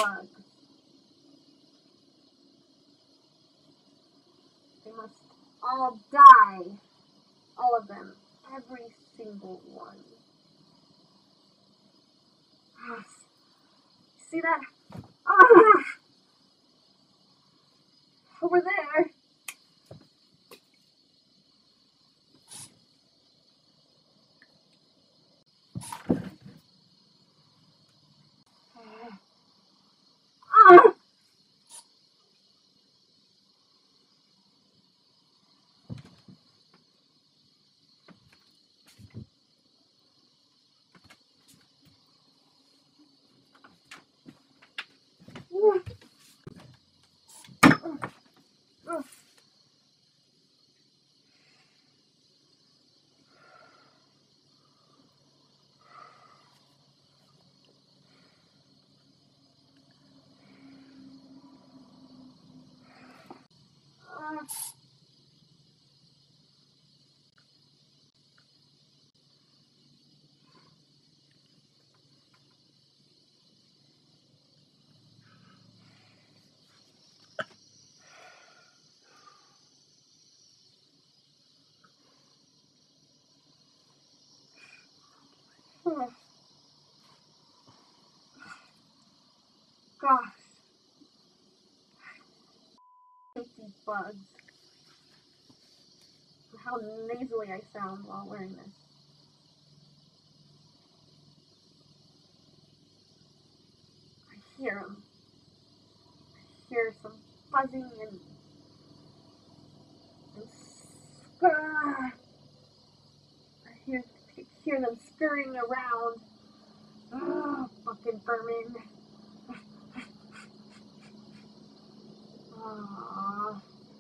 bugs. They must all die. All of them. Every single one. See that? Ah! Over there. Ah! Gosh. These bugs. How nasally I sound while wearing this. I hear them. I hear some buzzing and I hear them scurrying around. Oh, fucking vermin. Aww.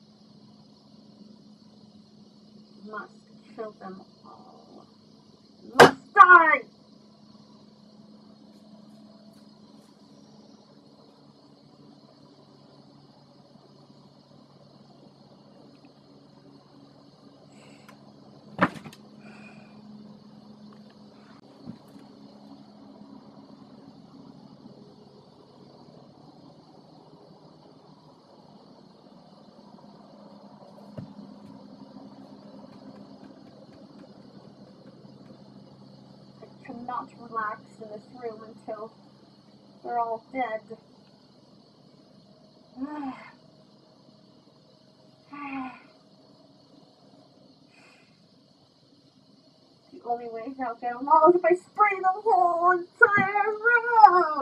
Must kill them all. Must die! I cannot relax in this room until they're all dead. The only way to get them all is if I spray the whole entire room.